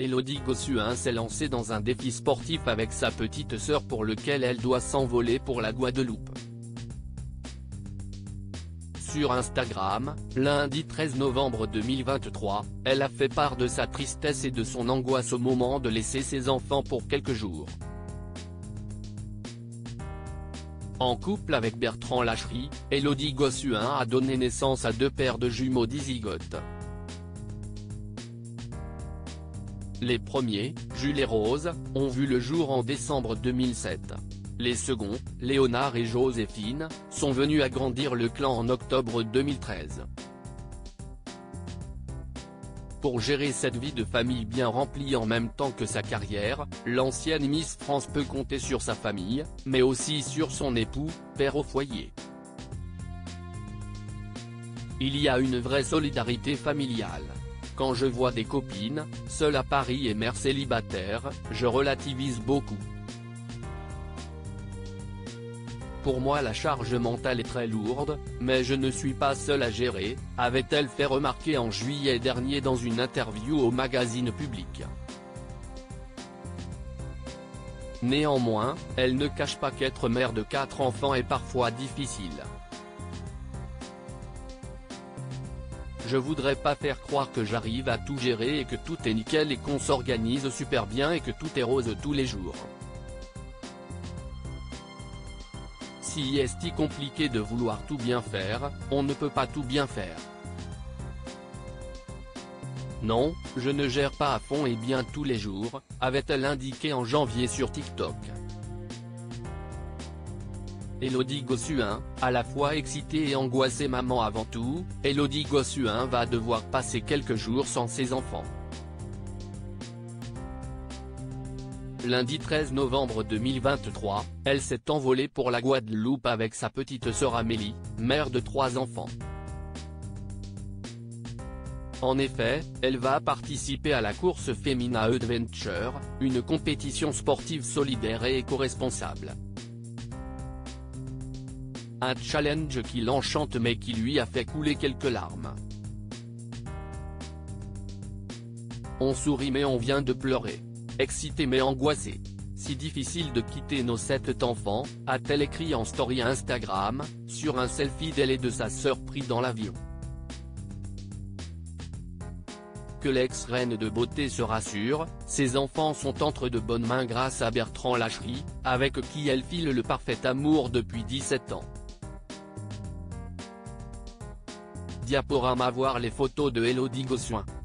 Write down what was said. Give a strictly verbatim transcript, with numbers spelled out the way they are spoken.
Élodie Gossuin s'est lancée dans un défi sportif avec sa petite sœur pour lequel elle doit s'envoler pour la Guadeloupe. Sur Instagram, lundi treize novembre deux mille vingt-trois, elle a fait part de sa tristesse et de son angoisse au moment de laisser ses enfants pour quelques jours. En couple avec Bertrand Lachery, Élodie Gossuin a donné naissance à deux paires de jumeaux dizygotes. Les premiers, Jules et Rose, ont vu le jour en décembre deux mille sept. Les seconds, Léonard et Joséphine, sont venus agrandir le clan en octobre deux mille treize. Pour gérer cette vie de famille bien remplie en même temps que sa carrière, l'ancienne Miss France peut compter sur sa famille, mais aussi sur son époux, père au foyer. Il y a une vraie solidarité familiale. Quand je vois des copines, seules à Paris et mères célibataires, je relativise beaucoup. Pour moi la charge mentale est très lourde, mais je ne suis pas seule à gérer, avait-elle fait remarquer en juillet dernier dans une interview au magazine Public. Néanmoins, elle ne cache pas qu'être mère de quatre enfants est parfois difficile. Je voudrais pas faire croire que j'arrive à tout gérer et que tout est nickel et qu'on s'organise super bien et que tout est rose tous les jours. Si est compliqué de vouloir tout bien faire, on ne peut pas tout bien faire. Non, je ne gère pas à fond et bien tous les jours, avait-elle indiqué en janvier sur TikTok. Élodie Gossuin, à la fois excitée et angoissée maman avant tout, Élodie Gossuin va devoir passer quelques jours sans ses enfants. Lundi treize novembre deux mille vingt-trois, elle s'est envolée pour la Guadeloupe avec sa petite sœur Amélie, mère de trois enfants. En effet, elle va participer à la course Femina Adventure, une compétition sportive solidaire et éco-responsable. Un challenge qui l'enchante mais qui lui a fait couler quelques larmes. On sourit mais on vient de pleurer. Excité mais angoissé. Si difficile de quitter nos sept enfants, a-t-elle écrit en story Instagram, sur un selfie d'elle et de sa sœur pris dans l'avion. Que l'ex-reine de beauté se rassure, ses enfants sont entre de bonnes mains grâce à Bertrand Lachery, avec qui elle file le parfait amour depuis dix-sept ans. Diaporama. Voir les photos de Élodie Gossuin.